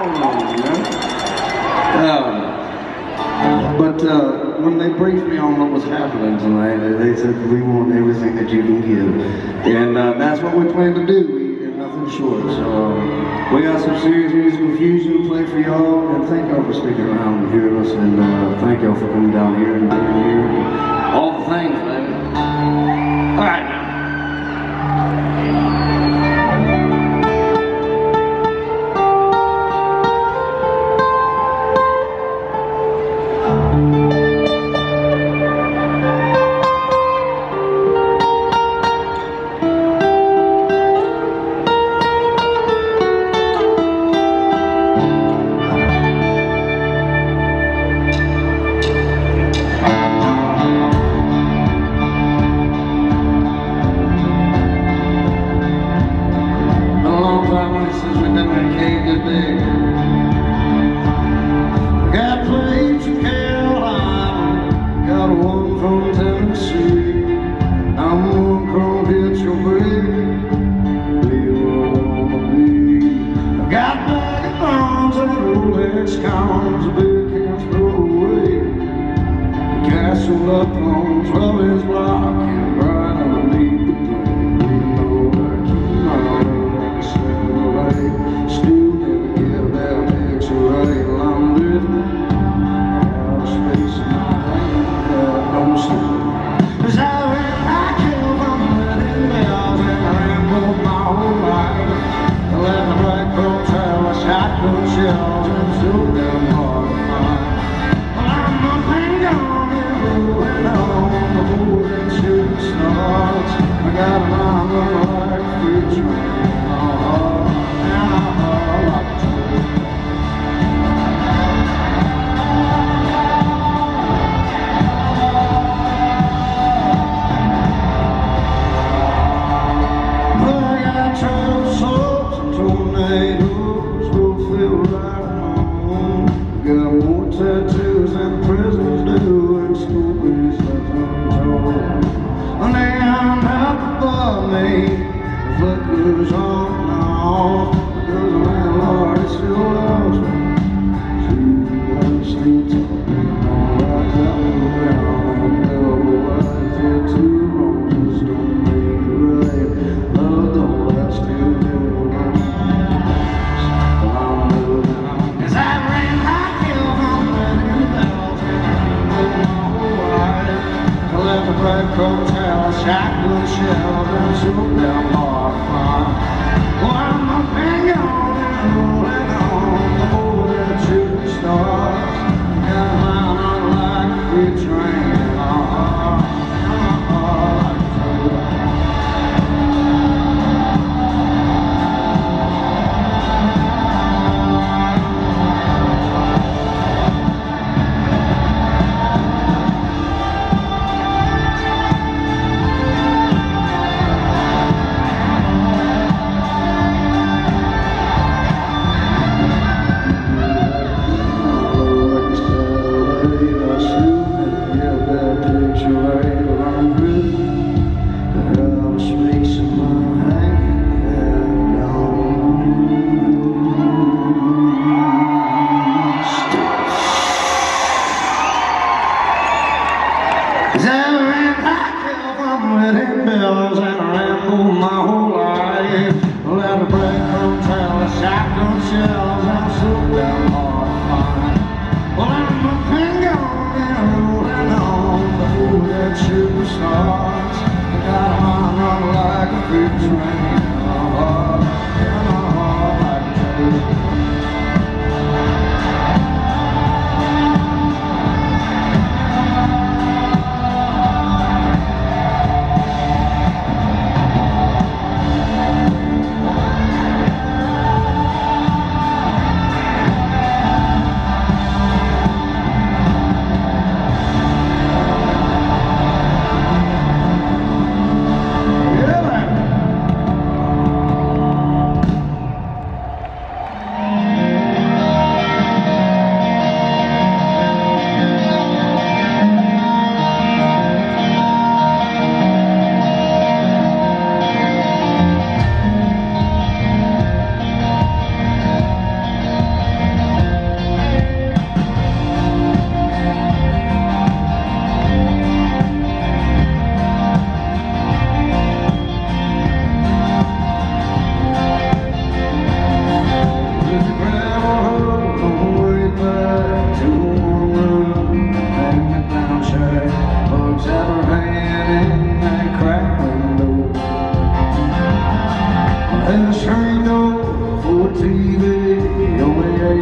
But when they briefed me on what was happening tonight, they said, we want everything that you can give. And that's what we plan to do. We did nothing short. So we got some serious musical fusion to play for y'all. And thank y'all for sticking around and hearing us. And thank y'all for coming down here and being here. All the things, baby. All right.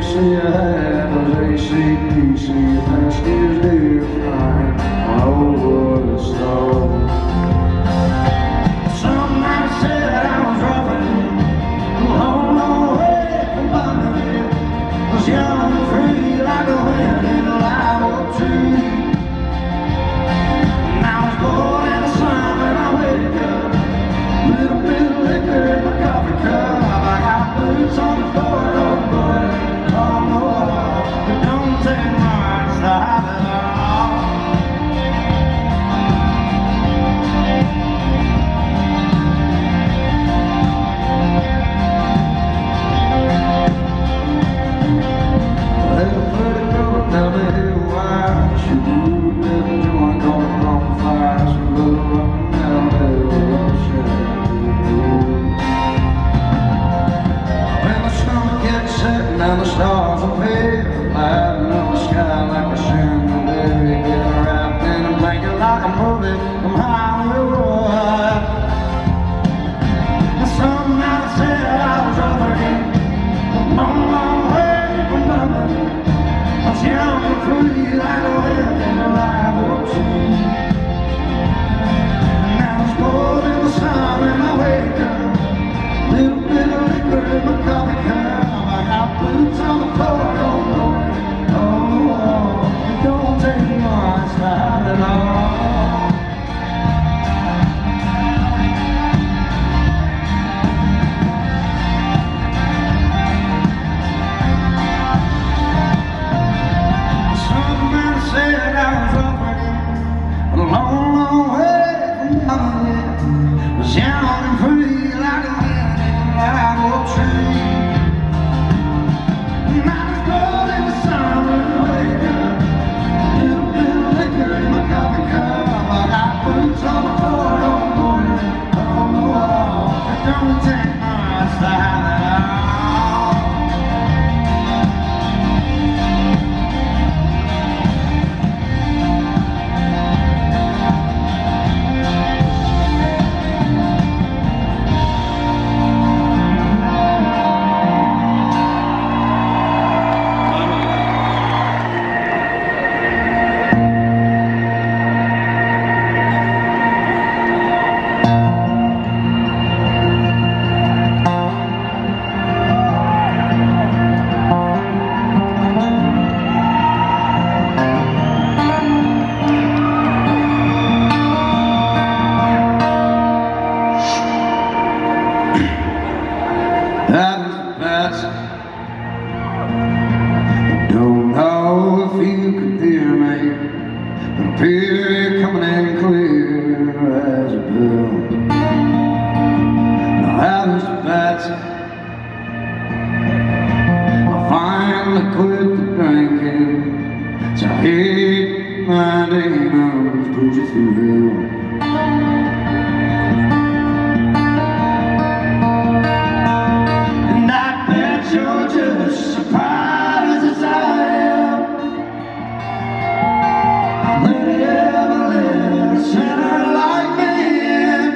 say I had was ACDC, last year's dear fine, oh what a storm. Somebody said I was roughing a long, long way from under it. Was young and free like a wind in a live oak tree. And I was born in the sun when I wake up, little bit of liquor in my coffee cup. I got boots on the floor, oh boy, on the wall. It don't take much to have it all. Well, pretty girl down the hill, why she moved in the joint going on fire. She blew up and down the hill, setting and the stars appear, lighting up the sky like a chandelier. Get wrapped in a blanket like a movie from Hollywood. And some night said I was roughing a long, long way from London. I was young and free like a wind in a live oak tree. And I was born in the sun when I wake up, little bit of liquor in my coffee cup. Boots on the floor, oh boy, oh, oh. It don't take much to have it all. Somebody said I was roughing a long, long way from home. Was young and free like a wind in a live oak tree. Don't know if you can hear me, but I appear coming in clear as a bell. Now that is the Patsy. I finally quit the drinking, so I hate my demons, push you through hell. You're just surprised as I am. When you ever let a sinner like me in.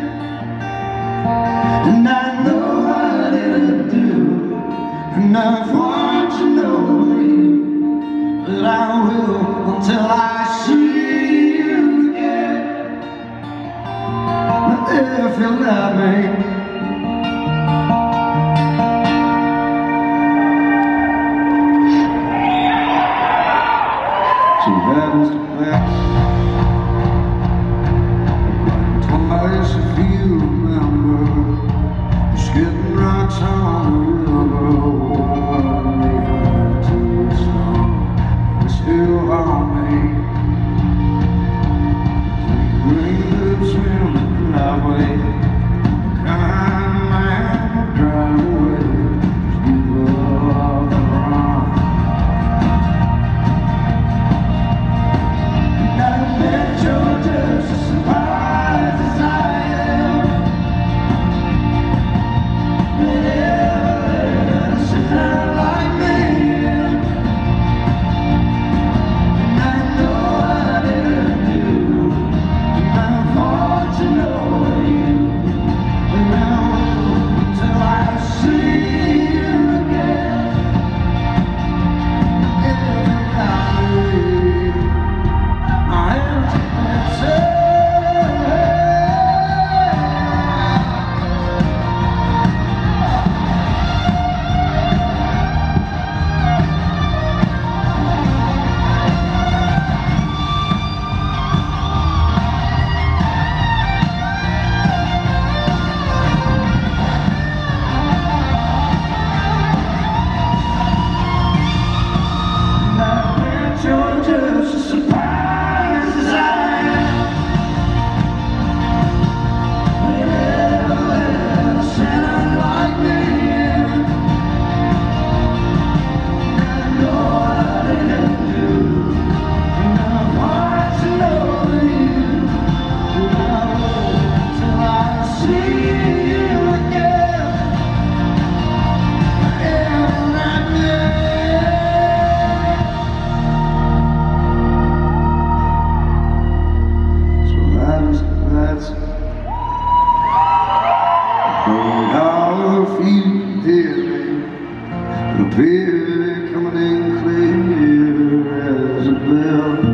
And I know I didn't do enough want to know you, but I will until I see you again. But if you love me, that was the best. Twice, if you remember, skipping rocks on the river, one behind to the snow, it's still on me. hear coming in clear as a bell.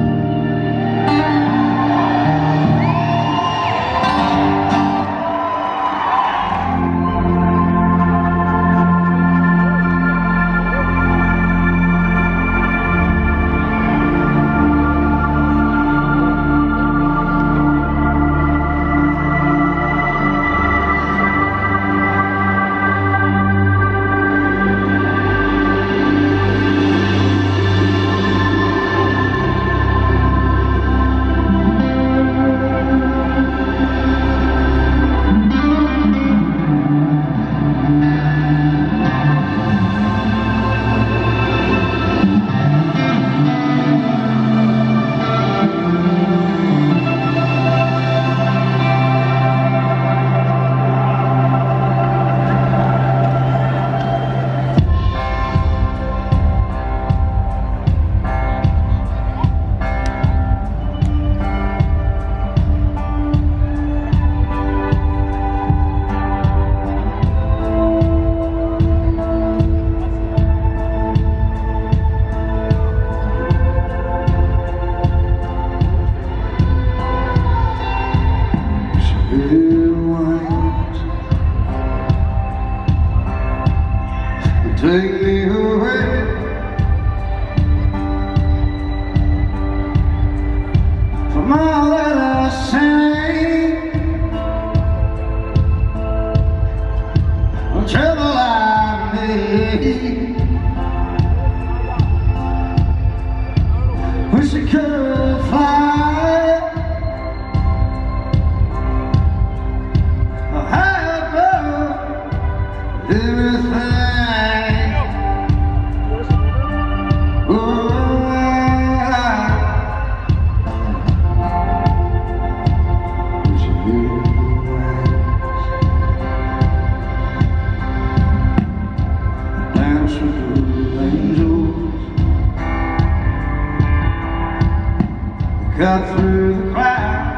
Take me away from all that I say, the trouble I made. Wish I could fly high above everything. Cut through the crowd,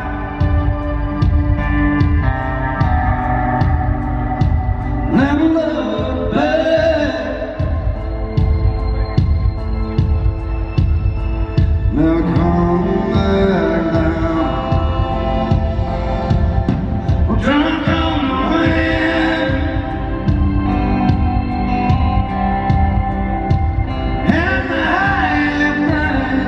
never look back, never come back down. We're drunk on the wind, and the high of night.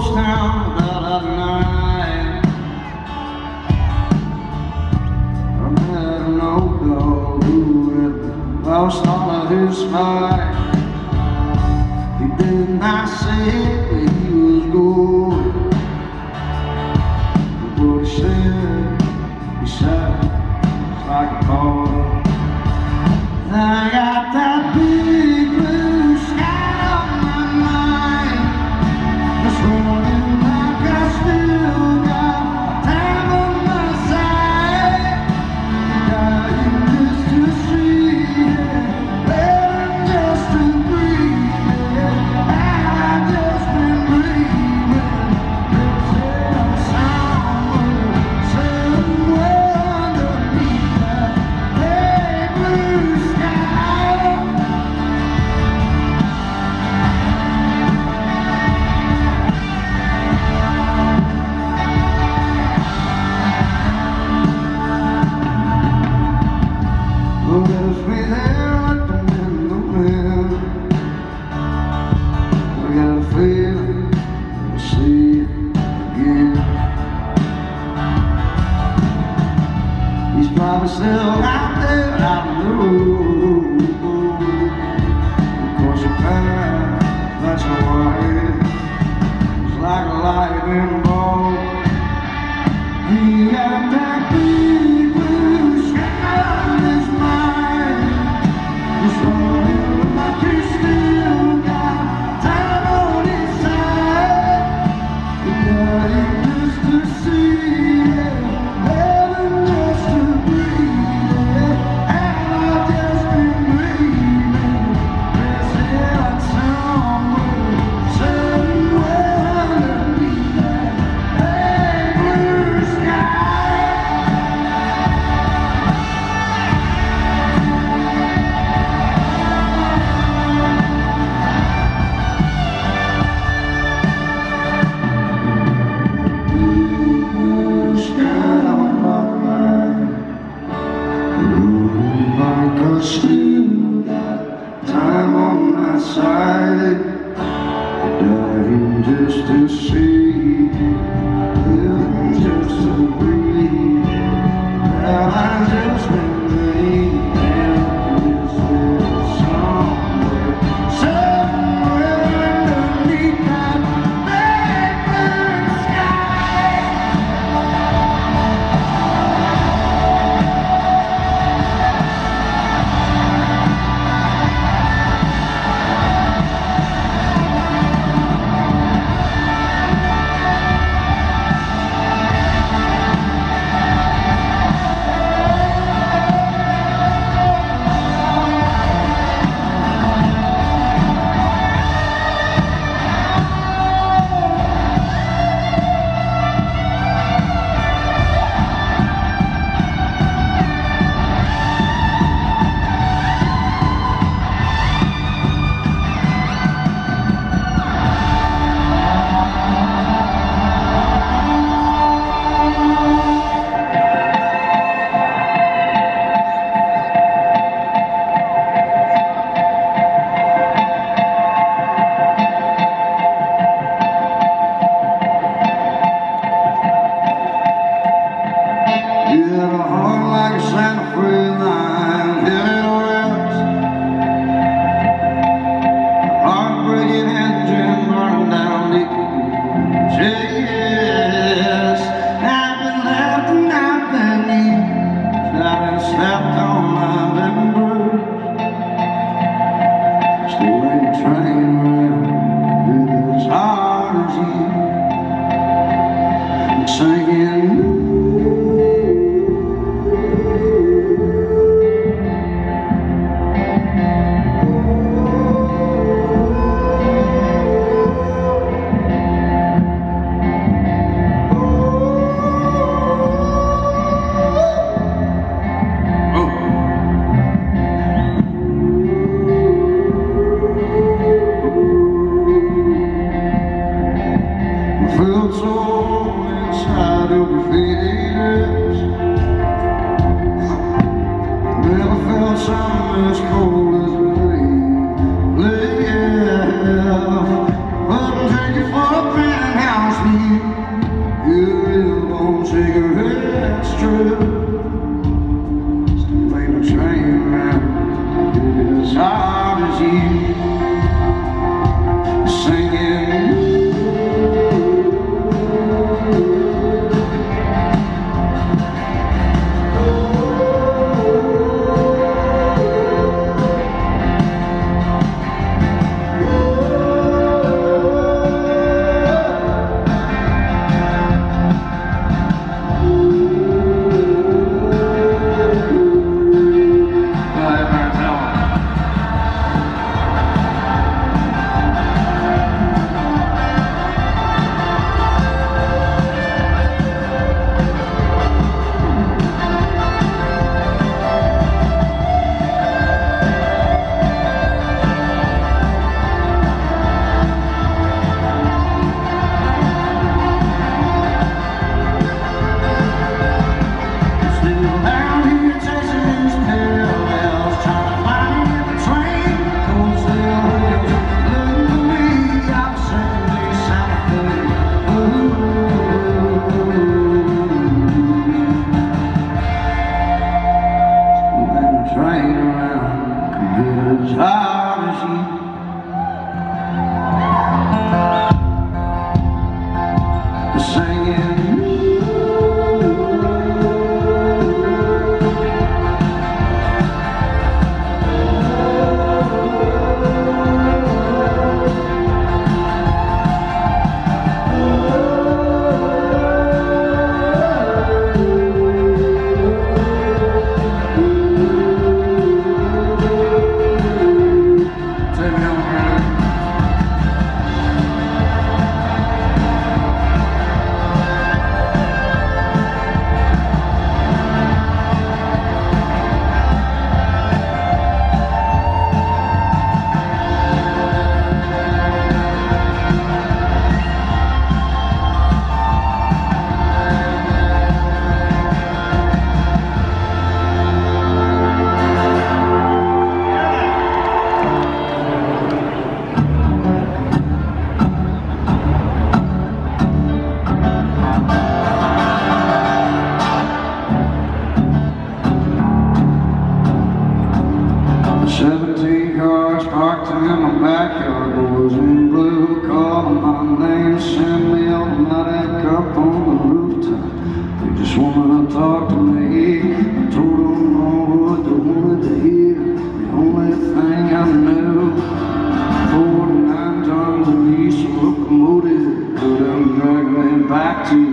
ghost town without a night. I met an old dog who had lost all of his fight. He did not say where he was going, but what he said it's like a boy. I got that big blue sky on my mind. It's running like I still got time on my side. Dying just to see it, better just to breathe it. I've just been breathing. There's somewhere underneath that big blue sky. Well, there's me there looking in the wind. I got a feeling we'll see it again. He's probably still out there out on the road. Of course, a path that's a white. It's like a lightning bolt. He got that big blue sky on his mind. He's running like he still got time on his side. Dying just to see it, heaven just to breathe it. And I've just been breathing. There's somewhere underneath that big blue sky. Still got time on my side. Dying just to see, living just to breathe. Well, I've just been breathing. Is there somewhere underneath that big blue sky? You have a heart like a Santa Fe line, heavy wheels, heartbreaking engine burning down the yes. I've been left and I've been used, I've been slept on, I've been bruised. Still ain't a train around as hard as you. I'm singing. Felt so inside of your fingers. Never felt something as cold as a lay. Wouldn't take it for a penthouse. true. Still ain't a train around as hard as you singing. As hard as you singing. Parked in my backyard, boys in blue, calling my name, send me automatic up on the rooftop. They just wanted to talk to me. I told them all what they wanted to hear. The only thing I knew, 49 tons of diesel locomotive couldn't drag me back to you.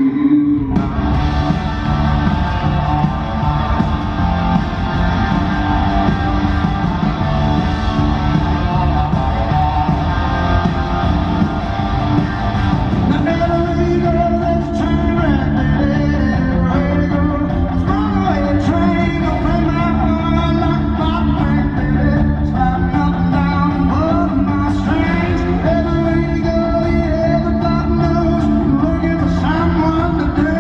Looking for someone to do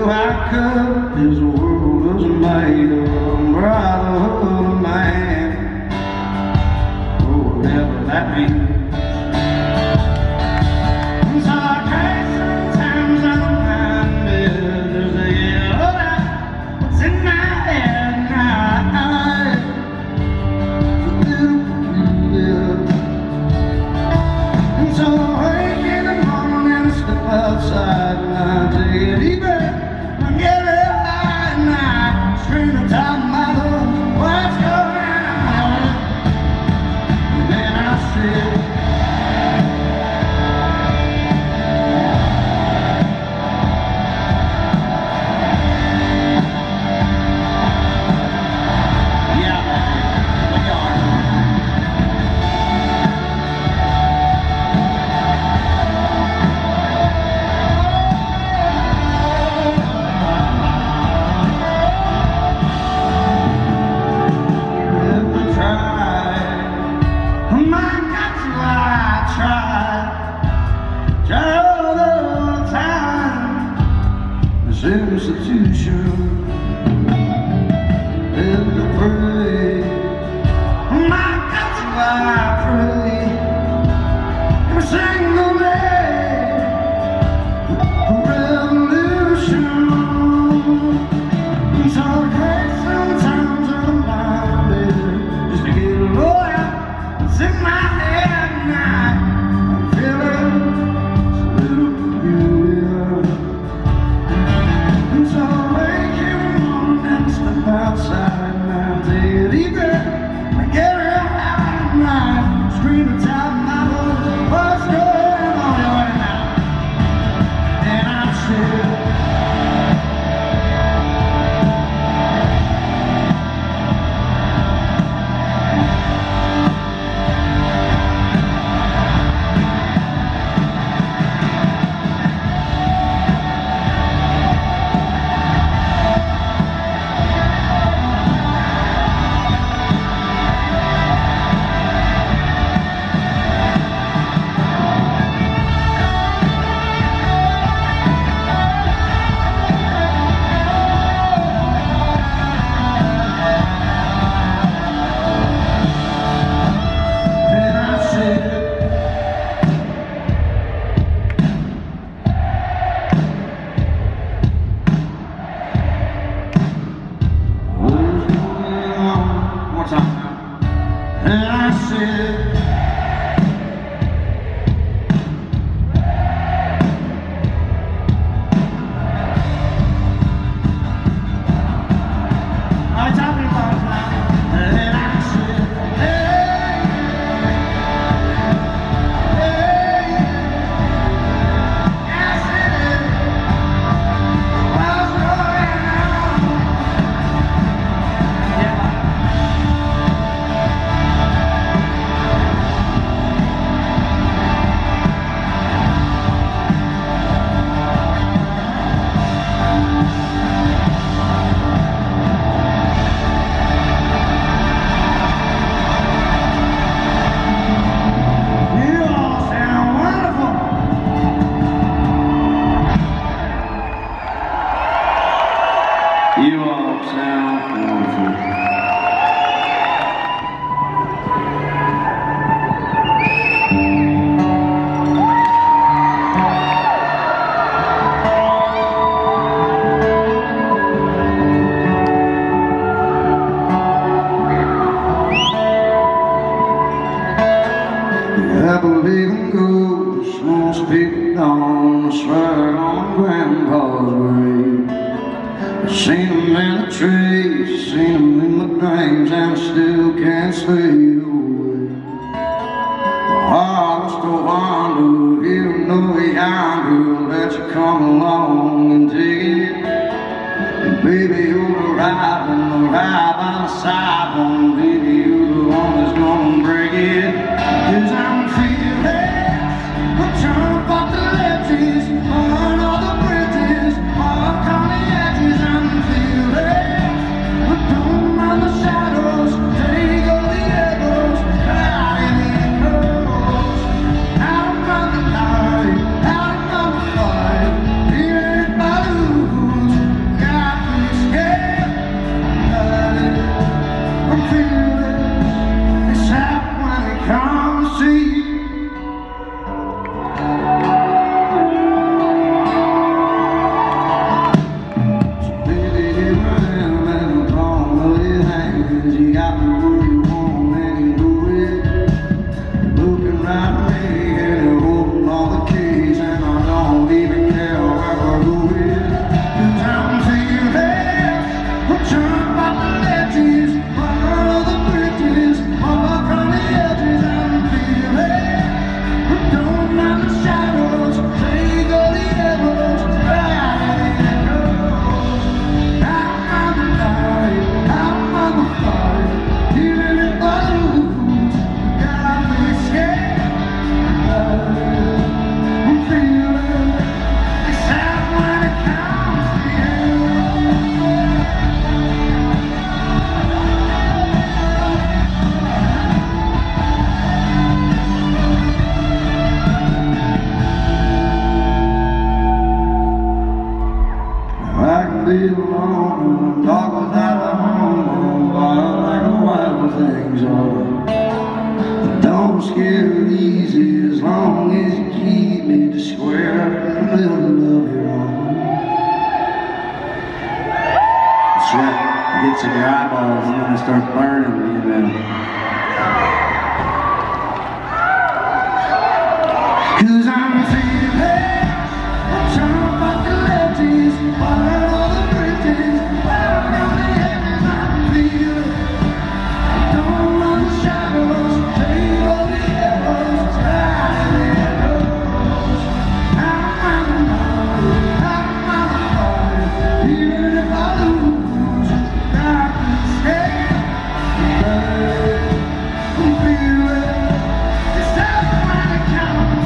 Well, how come this world was made of brotherhood of man, or whatever that means? So I cry sometimes and I'm minded. There's a yellow light that's in my head now. It's a little peculiar. And so I wake in the morning and I step outside and I take a deep breath. Institution, and I pray, my God, I pray every single day for revolution. And so I cry sometimes I'm minded just to get a lawyer that's in my head now. I'm feeling it's a little peculiar. So I wake every morning and step outside and I take a deep breath. I get real out at night, scream at top of my voice, what's going on right now? And I said, and I said, I tell me about now, and I said, hey, hey, I said, what's going on? Yeah. You all sound wonderful. I believe in ghosts, won't speak on the slide on Grandpa's grave. I've seen them in the trees, seen them in my dreams, and I still can't stay away. My heart wants to wander, even though yonder let you come along and take it. And baby, you're the ride by the side one. Baby, you're the one that's gonna break it. 'Cause I'm feeling, I'm jump off the ledges, on all the bridges, walk on the edges. I'm feeling, but don't mind the shadows, take all the echoes, out in the echoes, out of the light, out of the fight, even if I lose. starts burning, you know. 'Cause I'm feeling, I'm trying to find the lefties, following all the bridges, following all the edges. I'm feeling, don't run the shadows, take all the arrows, try the arrows. I'm even if I lose, I can stay. I'm feeling, it's time when it comes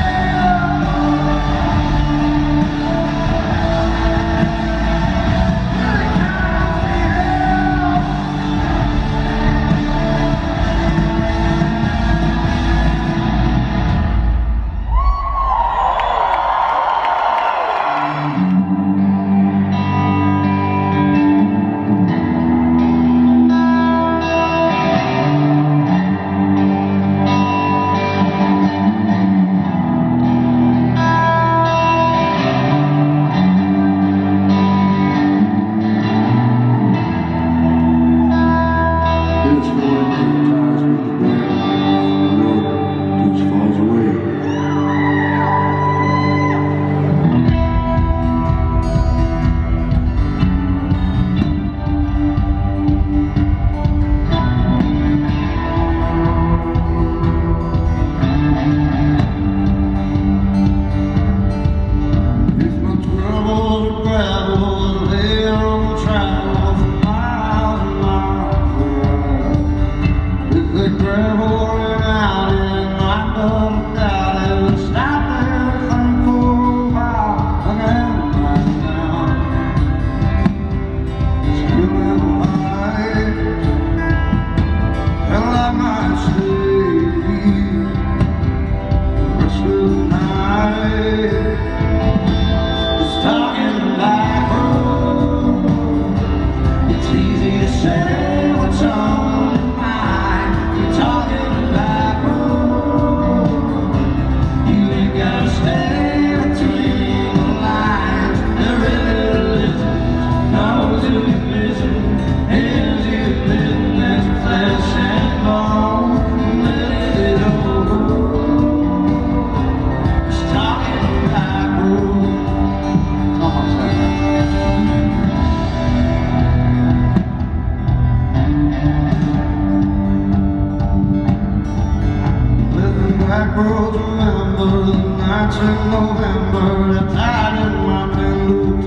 in November, the tide in my loop.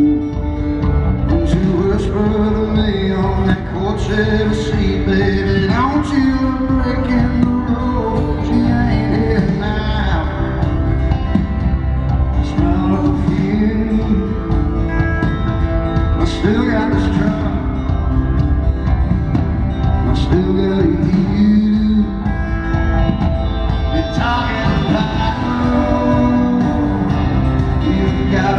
Won't you whisper to me on that courtship seat, baby? Don't you break in the road, she ain't here now. I smell her perfume, I still got this truck, I still got you. You're talking about, you got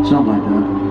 Something like that.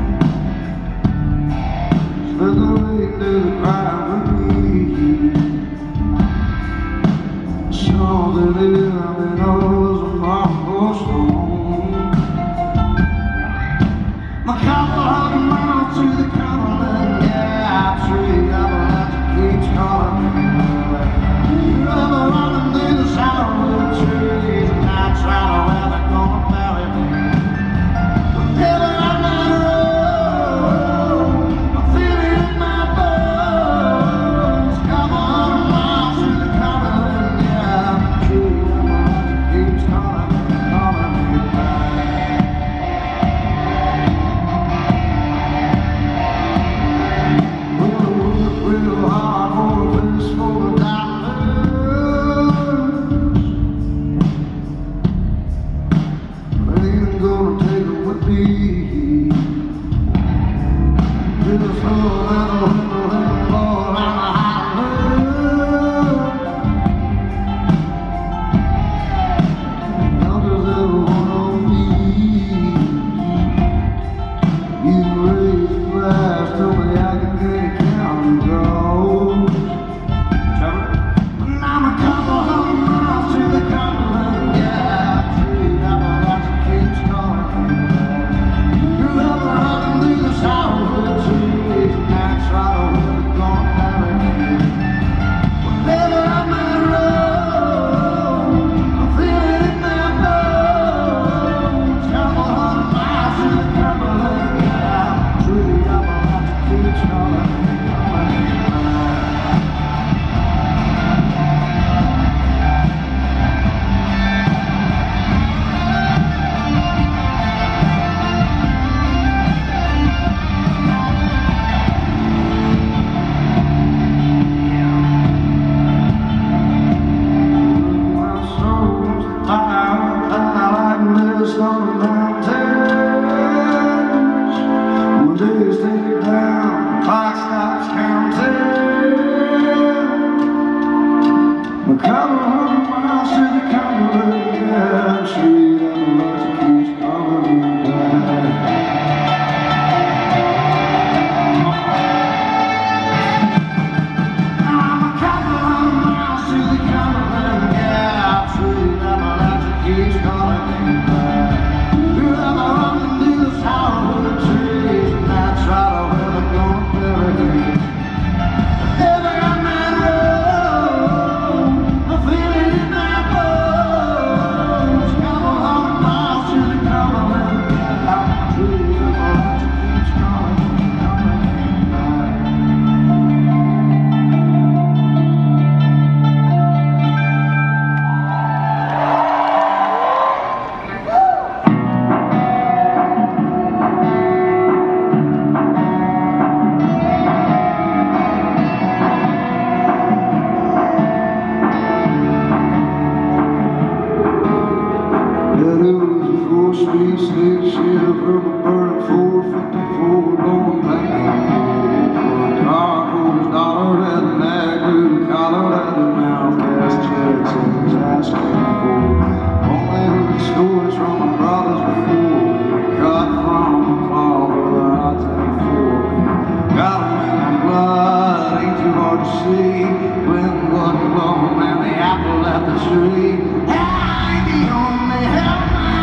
Look away to the crowd with me. couple hundred miles to the Cumberland Gap Street, and the light keeps calling me back. I'm a couple hundred miles to the Cumberland Gap Street, and the light keeps calling me back. You're ever running through the sour trees, and I try to where they're gonna bury me. Sweet slick shit from a burning 454 going back. Car goes dollar at the neck, blue collar at the mouth, gas checks and he's asking for. Only heard stories from my brothers before me, cut from a claw, brother, I'll take for me. Got them in my blood, ain't too hard to see. Wind wasn't blowing and the apple left the tree. I ain't the only help.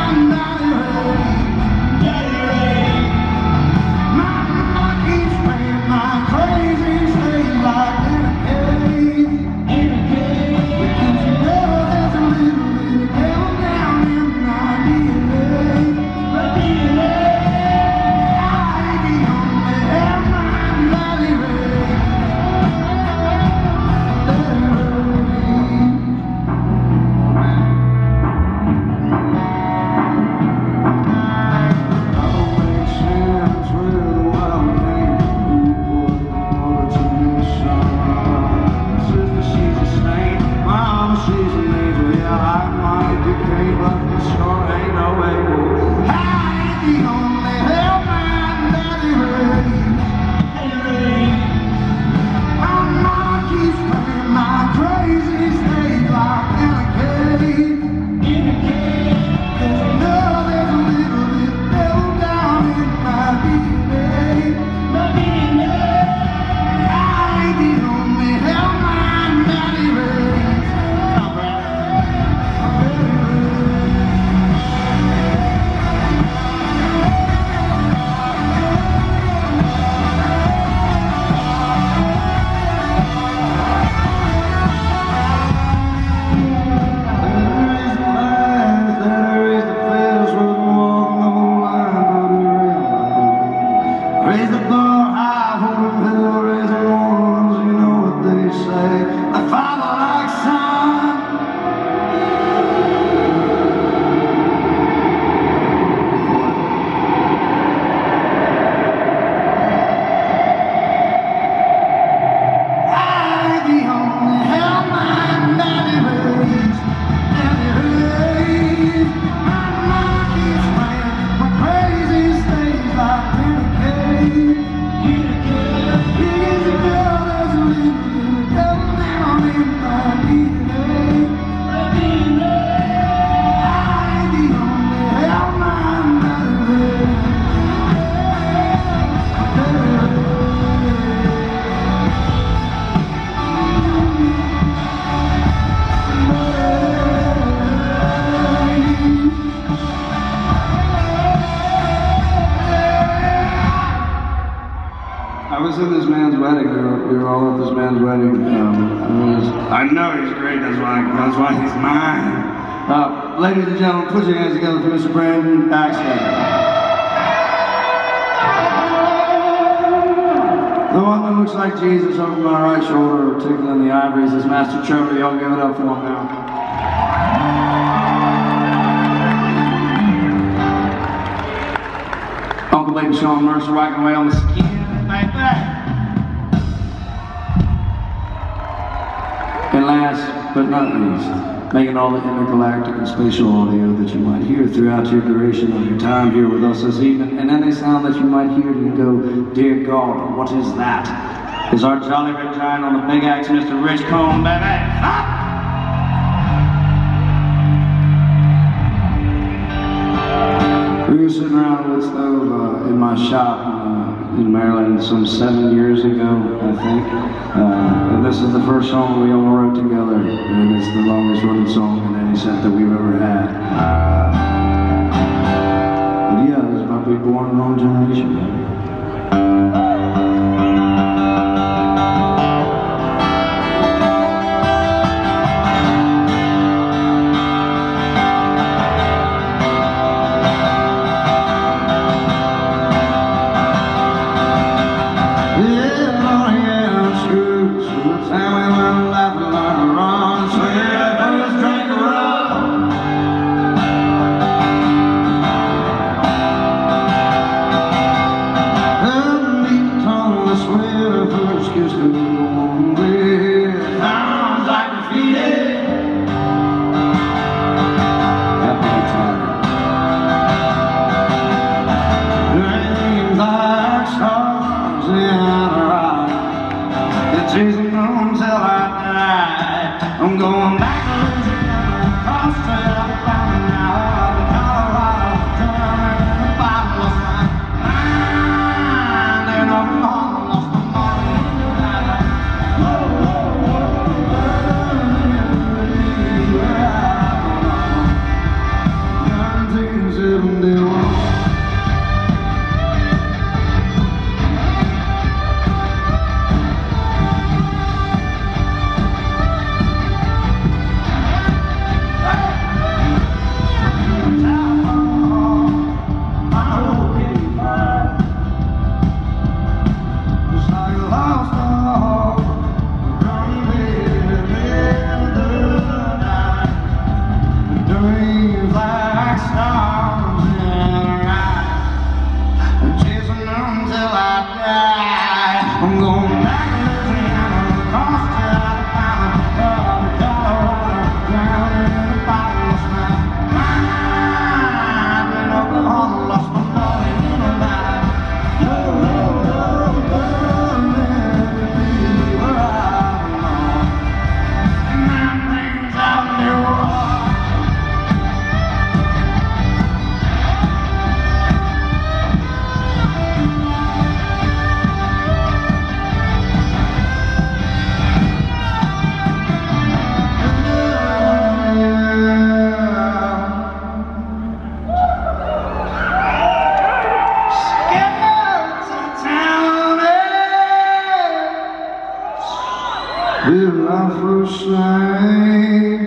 I was at this man's wedding. We were all at this man's wedding. I know he's great. That's why he's mine. Ladies and gentlemen, put your hands together for Mr. Brandon Baxter. The one that looks like Jesus over my right shoulder, tickling the ivories, is Master Trevor. Y'all give it up for him now. Uncle Baby Sean Mercer rocking away on the skin like that. And last but not least, making all the intergalactic and spatial audio that you might hear throughout your duration of your time here with us this evening, and any sound that you might hear and go, dear God, what is that? Is our jolly big giant on the big axe, Mr. Rich Cone, baby. Up! We were sitting around a wood stove in my shop in Maryland some 7 years ago, I think. And this is the first song we all wrote together, and it's the longest running song in any set that we've ever had. But yeah, this is about being born in the wrong generation. I'm going back to Louisiana, across to Alabama now, to Colorado, drowning in the bottomless night. And I'm home, lost my money in the night. Whoa, whoa, whoa, where I belong. 1971. I'm going back to Louisiana, across to Alabama, to Colorado, drowning in the bottomless night. I've been Oklahoma, lost my money in the night. Oh, oh, oh, oh, let me be where I belong. And that things out in New York. Will I first sight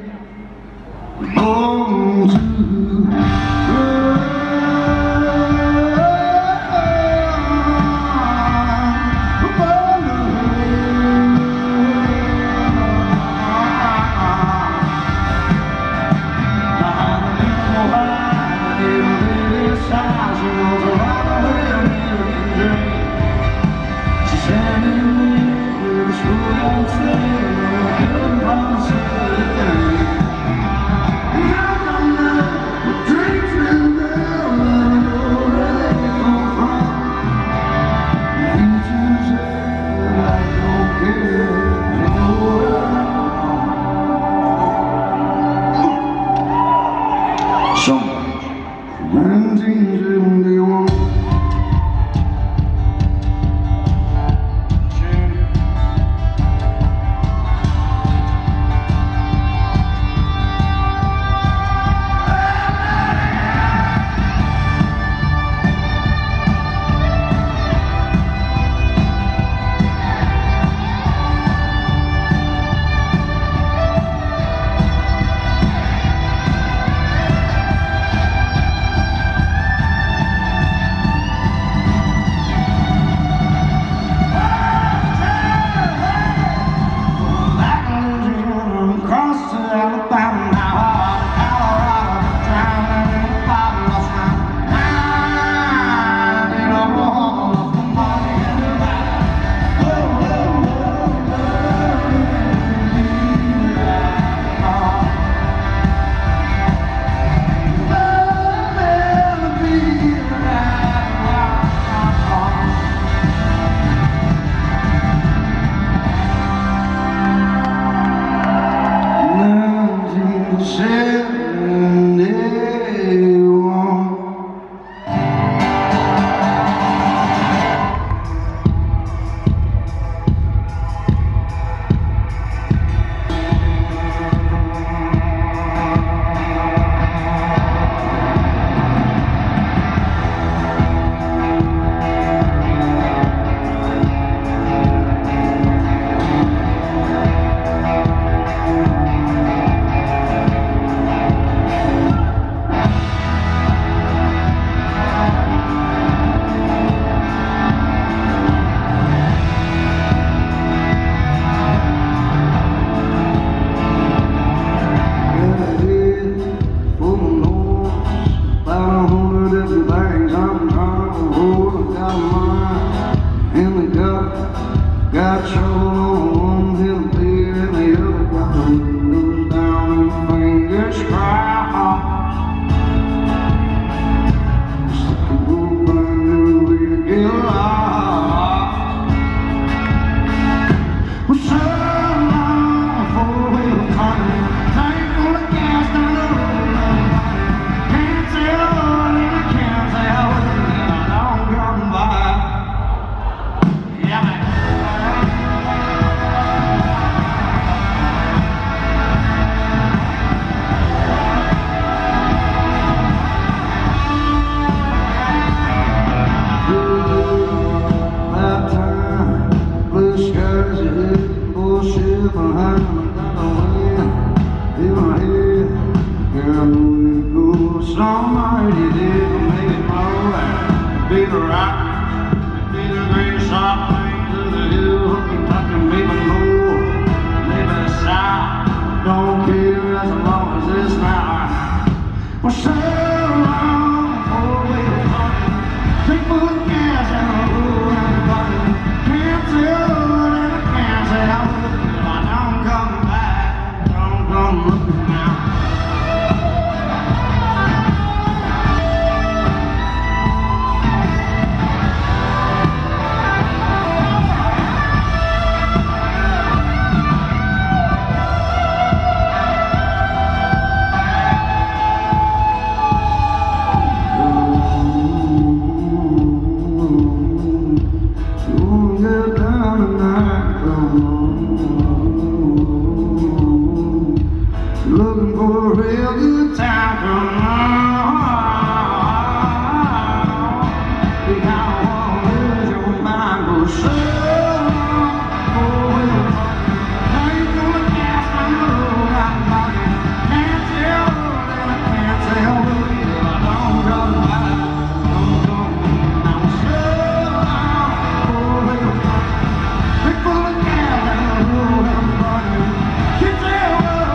born to She the rock, be the great soft plains of the hills of Kentucky, maybe north, maybe south. Don't care as long as it's now. Well, so long, four-wheel party, take full of gas and a roll and a body. Can't tell and I can't tell if I don't come back, don't come looking now. Looking for a real good time, come on. You gotta wanna lose your mind, go so long. Now you're gonna gas on the road out of pocket. Can't tell and I can't tell if I don't come back, don't come. Now so long, four-wheel party, big full of gas and a road out of pocket. Can't tell.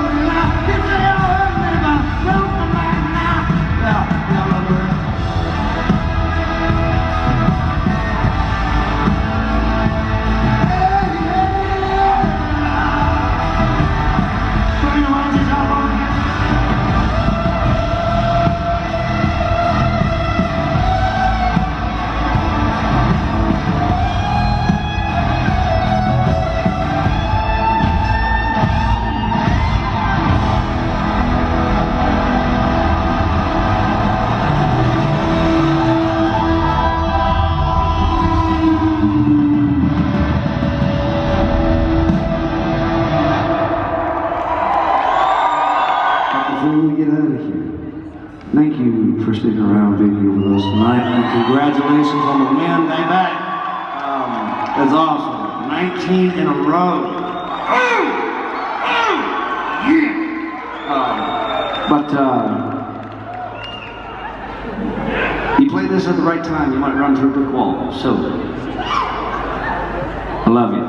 Before we get out of here, thank you for sticking around being here with us tonight, and congratulations on the win, baby. That's awesome. 19 in a row. You play this at the right time, you might run through a brick wall. So, I love you.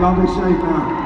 Y'all be safe now.